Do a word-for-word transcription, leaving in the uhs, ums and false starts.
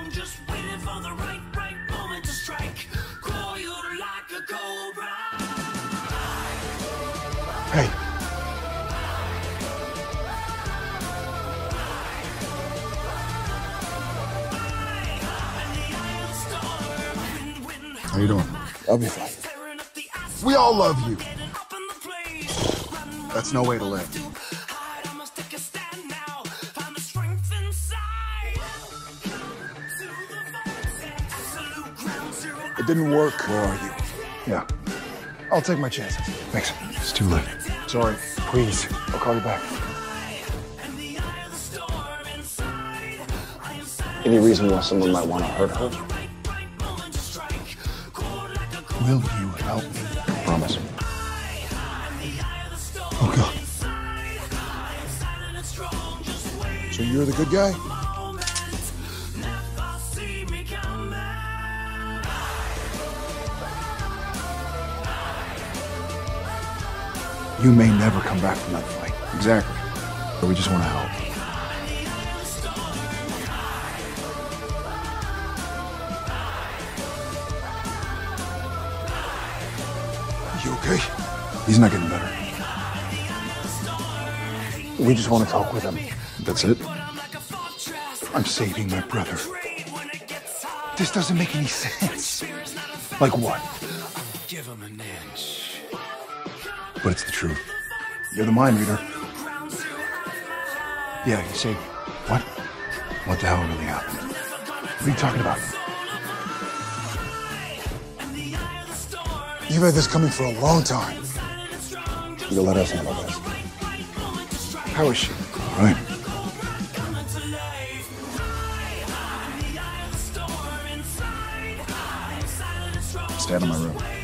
just waiting for the right, right moment to strike. Call you like a cobra. Hey. How you doing? I'll be fine. We all love you. That's no way to live. It didn't work. Where are you? Yeah. I'll take my chances. Thanks. It's too late. Sorry. Please. I'll call you back. Any reason why someone might want to hurt her? Will you help me? I promise. Oh, God. So you're the good guy? You may never come back from that fight. Exactly. But we just want to help. You okay? He's not getting better. We just want to talk with him. That's it? I'm saving my brother. This doesn't make any sense. Like what? Give him an inch. But it's the truth. You're the mind reader. Yeah, you say, what? What the hell really happened? What are you talking about? You've had this coming for a long time. You'll let us handle this. How is she? All right. Stay out of my room.